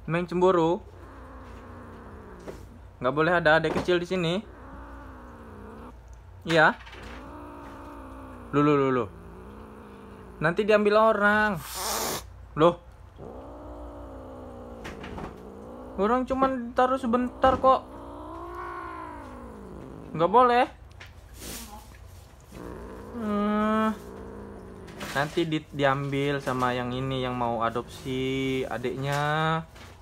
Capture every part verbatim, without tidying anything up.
Meng cemburu. Nggak boleh ada adik kecil di sini. Iya. Lulu lulu. Nanti diambil orang. Loh. Orang cuman taruh sebentar kok. Nggak boleh. Hmm. Nanti di, diambil sama yang ini yang mau adopsi adiknya.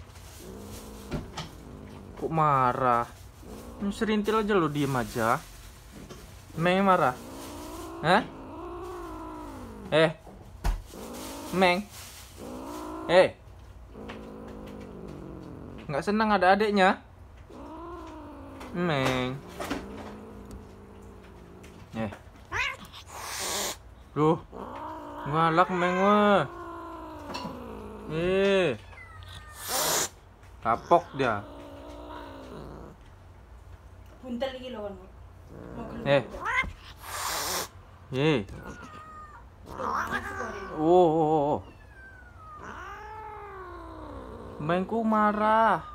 Kok marah? Serintil aja lo, diem aja. Meng marah? Hah? Eh, Meng? Eh, nggak senang ada adiknya? Meng? Eh, loh. Ngalak Meng wah. Eh. Kapok dia. Punta lagi lawan. Eh. Eh. Oh, oh, oh. Mengku marah.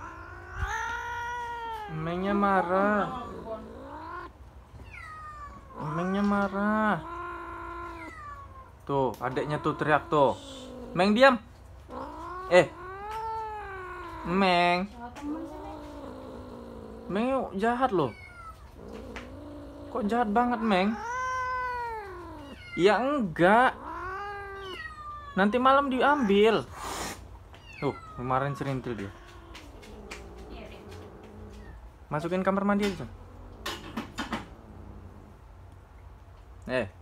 Mengnya marah. Mengnya marah. Tuh, adiknya tuh teriak tuh. Meng diam. Eh. Meng. Meng jahat loh. Kok jahat banget, Meng? Ya enggak. Nanti malam diambil. Tuh, kemarin serintil dia. Masukin kamar mandi aja. Eh.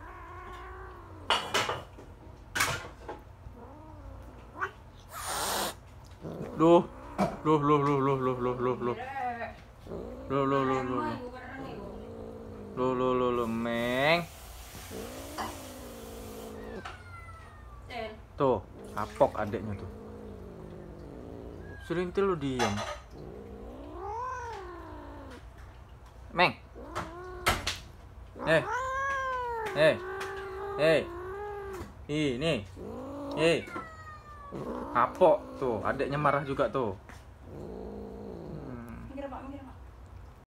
Loh, loh, loh, loh, loh, loh, loh, loh, loh, loh, loh, loh, loh, loh, loh, loh, loh, Meng. Tuh, kapok adeknya tuh. Serintil lu diam. Meng. Eh. Eh. Eh. Ini. Eh. Kapok tuh, adeknya marah juga tuh.